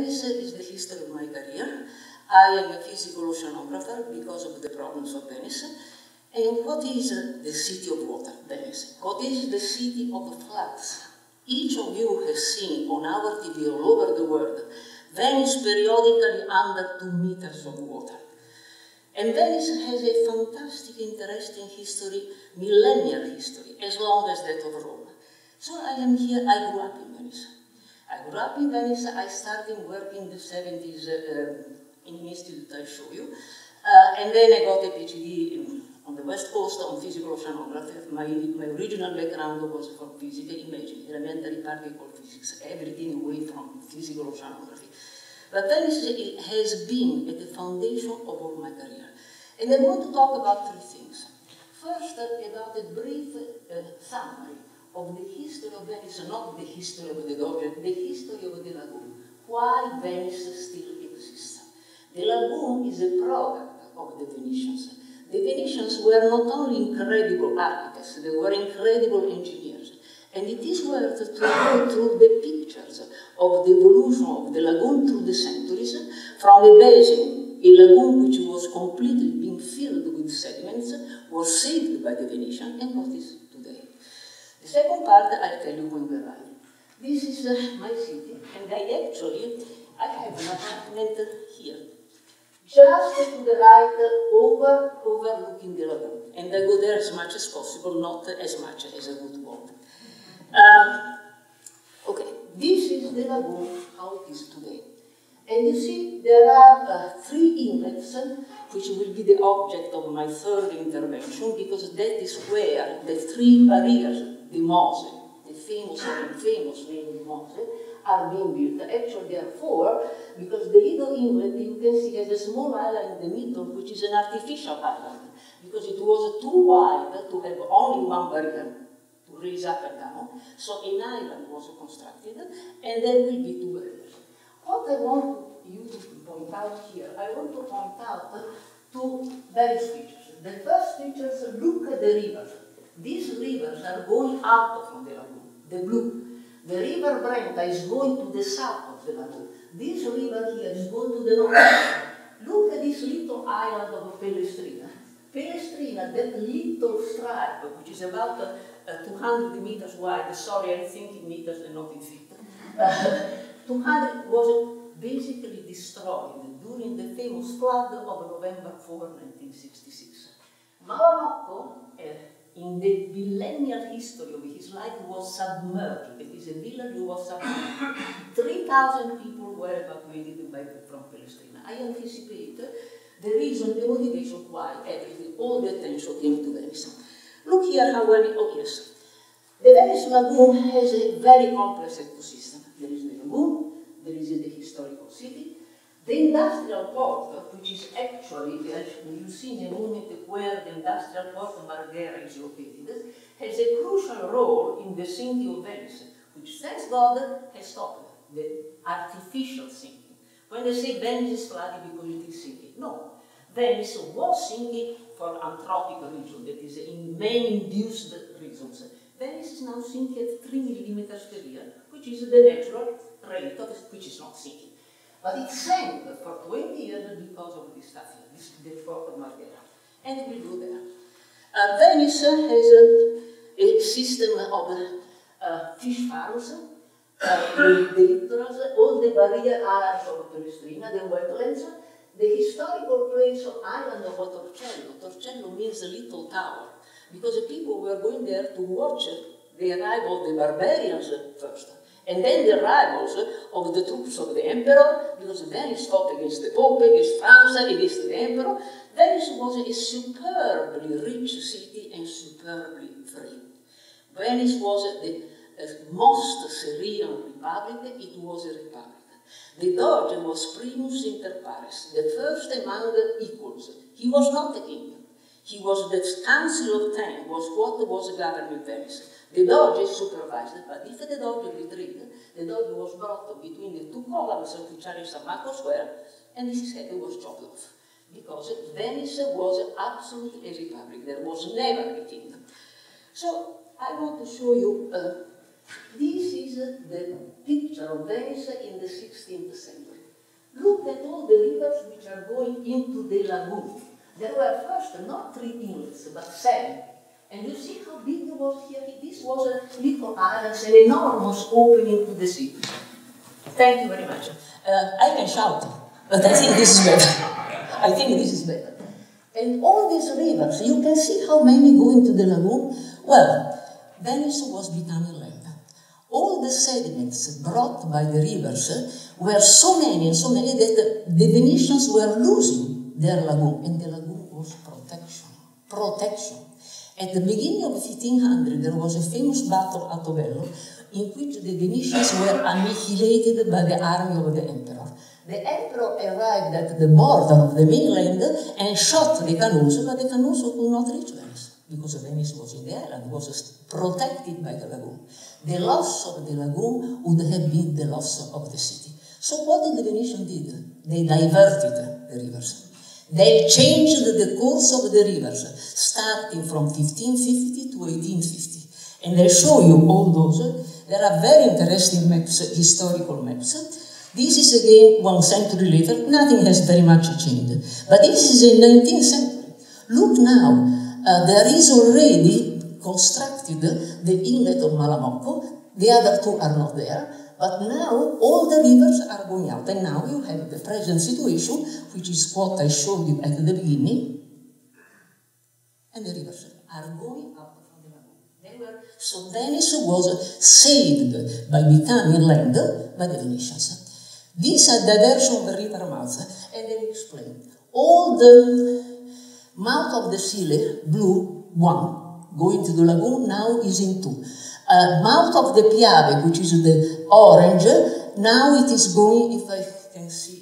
Venice is the history of my career. I am a physical oceanographer because of the problems of Venice. And what is the city of water, Venice? What is the city of floods? Each of you has seen on our TV all over the world Venice periodically under 2 meters of water. And Venice has a fantastic, interesting history, millennial history, as long as that of Rome. So I am here, I grew up in Venice. I grew up in Venice, I started working in the 70s in an institute I show you. And then I got a PhD on the West Coast on physical oceanography. My original background was from physics, imagine, elementary particle physics, everything away from physical oceanography. But Venice has been at the foundation of all my career. And I want to talk about 3 things. First, about a brief summary of the history of Venice, not the history of the Doge, the history of the lagoon. Why Venice still exists. The lagoon is a product of the Venetians. The Venetians were not only incredible architects, they were incredible engineers. And it is worth to go through the pictures of the evolution of the lagoon through the centuries, from a basin, a lagoon which was completely being filled with sediments, was saved by the Venetians, and what is today. The second part, I'll tell you when we arrive. This is my city, and I have an apartment here. Just to the right, overlooking the lagoon. And I go there as much as possible, not as much as I would want. Okay, this is the lagoon, how it is today. And you see, there are 3 inlets, which will be the object of my third intervention, because that is where the 3 barriers, the Mose, the famous or infamous name Mose, are being built. Actually, there are 4, because the little inlet, you can see, has a small island in the middle, which is an artificial island, because it was too wide to have only 1 barrier to raise up and down. So an island was constructed, and there will be 2 barriers. What I want you to point out here, I want to point out 2 various features. The first features, look at the rivers. These rivers are going out from the lagoon, the blue. The river Brenta is going to the south of the lagoon. This river here is going to the north. Look at this little island of Pellestrina. Pellestrina, that little stripe, which is about 200 meters wide, sorry, I'm thinking meters and not in feet. 200 was basically destroyed during the famous flood of November 4, 1966. Malamocco, in the millennial history of his life, was submerged. It is a village who was submerged. 3,000 people were evacuated from Pellestrina. I anticipate the reason, the motivation why everything, all the attention came to Venice. Look here how well, oh yes. The Venice lagoon has a very complex ecosystem. There is the lagoon, there is the historical city, the industrial port, which is actually, you see in a moment where the industrial port of Marghera is located, has a crucial role in the sinking of Venice, which, thanks God, has stopped the artificial sinking. When they say Venice is flooded because it is sinking, no. Venice was sinking for anthropic reasons, that is, in man-induced reasons. Venice is now sinking at 3 millimeters per year, which is the natural rate of which is not sinking. But it sank for 20 years because of this stuff here, the port of Marghera. And it will go there. Venice has a system of fish farms, the littorals, all the barrier areas of Pellestrina, the wetlands, the historical place of island of Torcello. Torcello means a little tower, because the people were going there to watch the arrival of the barbarians first, and then the arrivals of the troops of the emperor, because Venice fought against the Pope, against France, against the emperor. Venice was a superbly rich city and superbly free. Venice was the most serene republic, it was a republic. The Doge was primus inter pares, the first among equals. He was not a king. He was the Council of 10, was what was governing Venice. The Doge supervised, but if the Doge betrayed, the Doge was brought between the 2 columns which are in San Marco Square, and his head was chopped off. Because Venice was absolutely a republic. There was never a king. So I want to show you, this is the picture of Venice in the 16th century. Look at all the rivers which are going into the lagoon. There were first not 3 inlets, but 7. And you see how big it was here? This was a little island, an enormous opening to the sea. Thank you very much. I can shout, but I think this is better. I think this is better. And all these rivers, you can see how many go into the lagoon. Well, Venice was becoming land. All the sediments brought by the rivers were so many and so many that the Venetians were losing their lagoon, and the lagoon was protection. At the beginning of 1500, there was a famous battle at Ovello, in which the Venetians were annihilated by the army of the emperor. The emperor arrived at the border of the mainland and shot the canoes, but the canoes could not reach Venice, because Venice was in the island, was protected by the lagoon. The loss of the lagoon would have been the loss of the city. So what did the Venetians do? They diverted the rivers. They changed the course of the rivers, starting from 1550 to 1850. And I show you all those. There are very interesting maps, historical maps. This is again 1 century later. Nothing has very much changed. But this is in 19th century. Look now, there is already constructed the inlet of Malamocco. The other two are not there. But now all the rivers are going out. And now you have the present situation, which is what I showed you at the beginning. And the rivers are going out from the lagoon. So Venice was saved by becoming land by the Venetians. These are the diversion of the river mouth, and they explain. All the mouth of the Sile, blue, 1, going to the lagoon, now is in 2. Mouth of the Piave, which is the orange, now it is going, if I can see,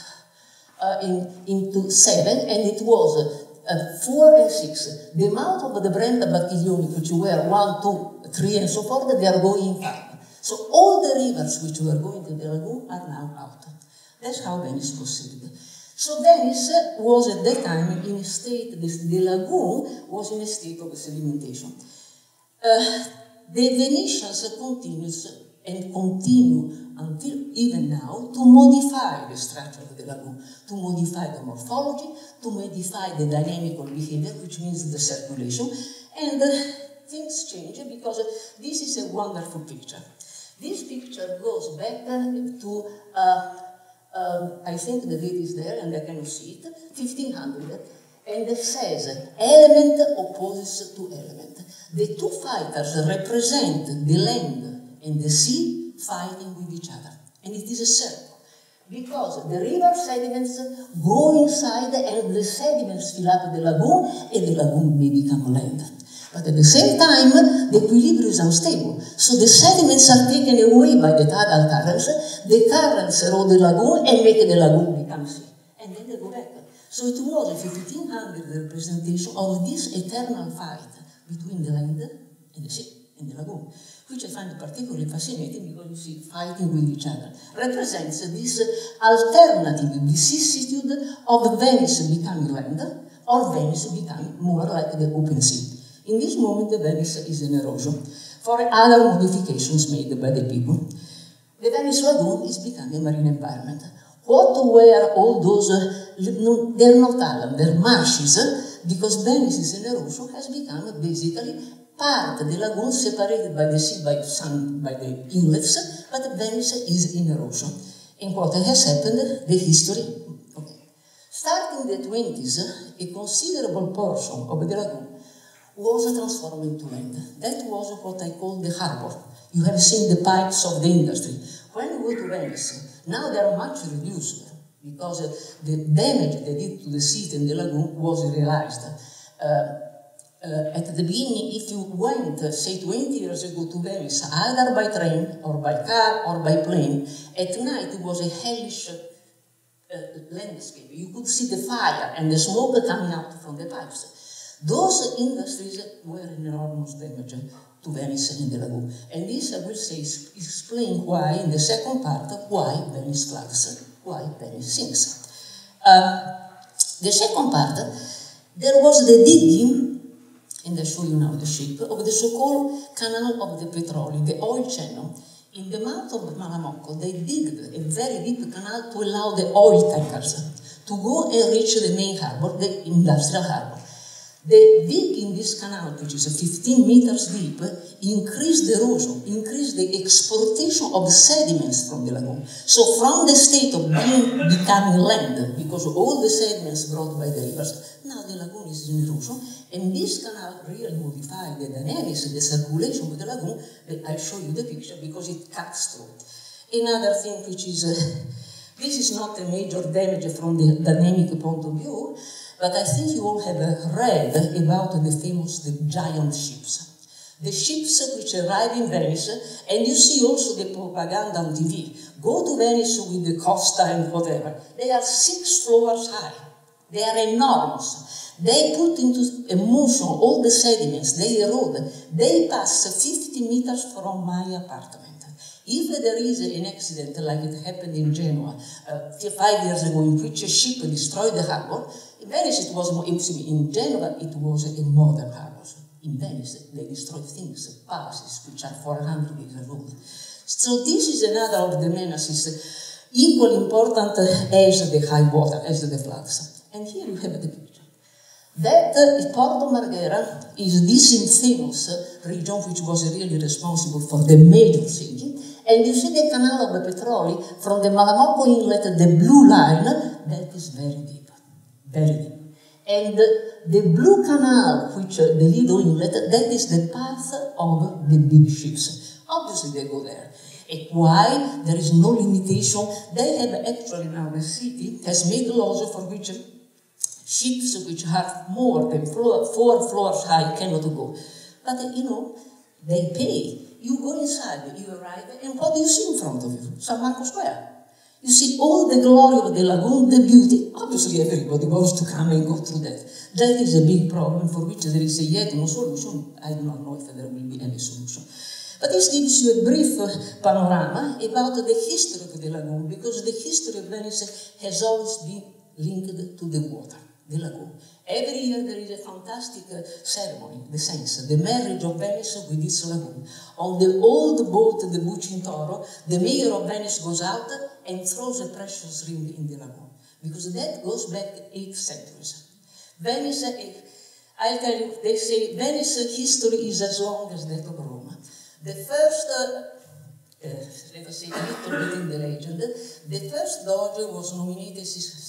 into 7, and it was 4 and 6. The mouth of the Brenta Bacchiglioni, which were 1, 2, 3, and so forth, they are going 5. So all the rivers which were going to the lagoon are now out. That's how Venice was saved. So Venice was at that time in a state, the lagoon was in a state of sedimentation. The Venetians continue until even now to modify the structure of the lagoon, to modify the morphology, to modify the dynamical behavior, which means the circulation, and things change because this is a wonderful picture. This picture goes back to, I think the date is there and I can see it, 1500, and it says, element opposes to element. The two fighters represent the land and the sea fighting with each other. And it is a circle, because the river sediments go inside and the sediments fill up the lagoon, and the lagoon may become land. But at the same time, the equilibrium is unstable. So the sediments are taken away by the tidal currents, the currents erode the lagoon and make the lagoon become sea. And then they go back. So it was a 1500 representation of this eternal fight between the land and the sea, and the lagoon, which I find particularly fascinating because you see fighting with each other. Represents this alternative vicissitude of Venice becoming land or Venice becoming more like the open sea. In this moment, Venice is in erosion for other modifications made by the people. The Venice lagoon is becoming a marine environment. What were all those, they're not islands, they're marshes, because Venice is in erosion, has become basically part of the lagoon separated by the sea, by the inlets, but Venice is in erosion. And what has happened, the history, okay. Starting in the 20s, a considerable portion of the lagoon was transformed into land. That was what I call the harbor. You have seen the pipes of the industry. When you go to Venice, now they are much reduced because the damage they did to the sea and the lagoon was realized. At the beginning, if you went, say 20 years ago to Venice, either by train or by car or by plane, at night it was a hellish landscape. You could see the fire and the smoke coming out from the pipes. Those industries were an enormous damage to Venice and the lagoon. And this, I will say, explain why, in the second part, why Venice floods, why Venice sinks. The second part, there was the digging, and I show you now the shape, of the so-called Canal of the Petroleum, the oil channel. In the mouth of Malamocco, they digged a very deep canal to allow the oil tankers to go and reach the main harbor, the industrial harbor. The dig in this canal, which is 15 meters deep, increased the erosion, increased the exportation of sediments from the lagoon. So from the state of becoming land, because of all the sediments brought by the rivers, now the lagoon is in erosion, and this canal really modified the dynamics, the circulation of the lagoon. I'll show you the picture because it cuts through. Another thing which is, this is not a major damage from the dynamic point of view, but I think you all have read about the famous giant ships. The ships which arrive in Venice, and you see also the propaganda on TV. Go to Venice with the Costa and whatever. They are 6 floors high. They are enormous. They put into motion all the sediments, they erode. They pass 50 meters from my apartment. If there is an accident like it happened in Genoa 5 years ago, in which a ship destroyed the harbor, in Venice it was, in Genoa it was a modern harbor. In Venice they destroy things, palaces which are 400 years old. So this is another of the menaces, equally important as the high water, as the floods. And here you have the picture. That Porto Marghera is this infamous region which was really responsible for the major sinking. And you see the canal of the Petroli from the Malamocco inlet, the blue line, that is very deep, very deep. And the blue canal, which the little inlet, that is the path of the big ships. Obviously they go there. And why? There is no limitation. They have actually now, the city has made laws for which ships which have more than 4 floors high cannot go. But you know, they pay. You go inside, you arrive, and what do you see in front of you? San Marco Square. You see all the glory of the lagoon, the beauty. Obviously everybody wants to come and go through that. That is a big problem for which there is yet no solution. I do not know if there will be any solution. But this gives you a brief panorama about the history of the lagoon, because the history of Venice has always been linked to the water, the lagoon. Every year there is a fantastic ceremony, the census, the marriage of Venice with its lagoon. On the old boat, the Bucintoro, the mayor of Venice goes out and throws a precious ring in the lagoon, because that goes back 8 centuries. Venice, I'll tell you, they say Venice history is as long as that of Rome. The first, let us say, a little bit in the legend, the first doge was nominated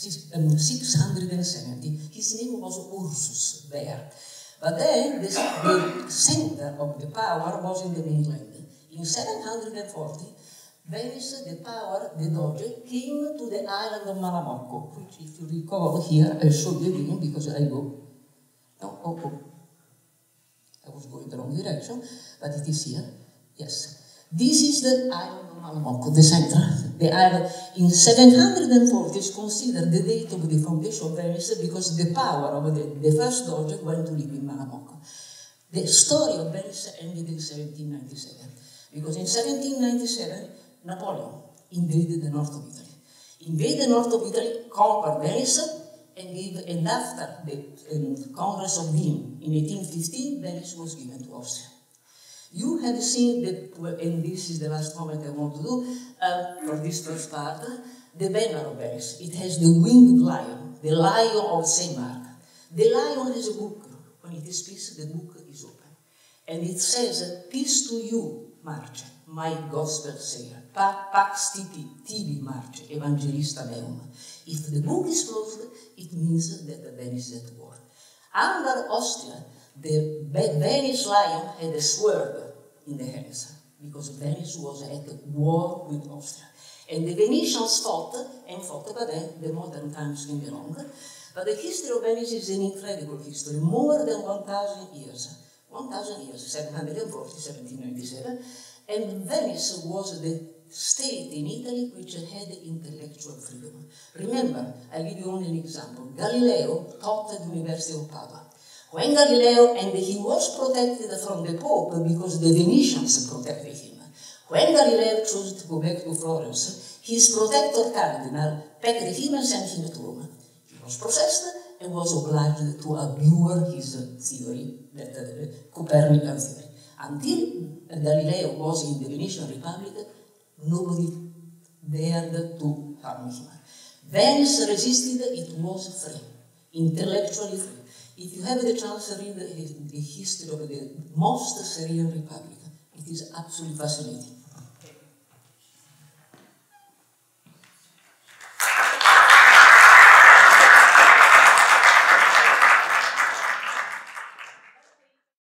670. His name was Ursus there. But then the center of the power was in the mainland. In 740, Venice, the power, the doge, came to the island of Malamocco, which, if you recall here, I'll show you again because I go. I was going the wrong direction, but it is here. Yes. This is the island of Malamocco, the center. The island in 740 is considered the date of the foundation of Venice because the power of the first doge went to live in Malamocco. The story of Venice ended in 1797 because in 1797 Napoleon invaded the north of Italy. Invaded the north of Italy, conquered Venice, and after the Congress of Wien in 1815, Venice was given to Austria. You have seen, and this is the last comment I want to do for this first part, the banner of Venice. It has the winged lion, the lion of St. Mark. The lion has a book. When it is peace, the book is open. And it says, "Peace to you, Marce, my gospel sayer. Pax tibi, Marce, evangelista meum." If the book is closed, it means that Venice is at war. Under Austria, the Venice lion had a sword in the hands, because Venice was at war with Austria. And the Venetians fought, but then the modern times came along. But the history of Venice is an incredible history, more than 1,000 years. 1,000 years, 740, 1797. And Venice was the state in Italy which had intellectual freedom. Remember, I'll give you only an example. Galileo taught at the University of Padua. When Galileo, and he was protected from the Pope because the Venetians protected him. When Galileo chose to go back to Florence, his protector Cardinal packed him and sent him to Rome. He was processed and was obliged to abjure his theory, that Copernican theory. Until Galileo was in the Venetian Republic, nobody dared to harm him. Venice resisted, it was free, intellectually free. If you have the chance to read the history of the most Serene Republic, it is absolutely fascinating.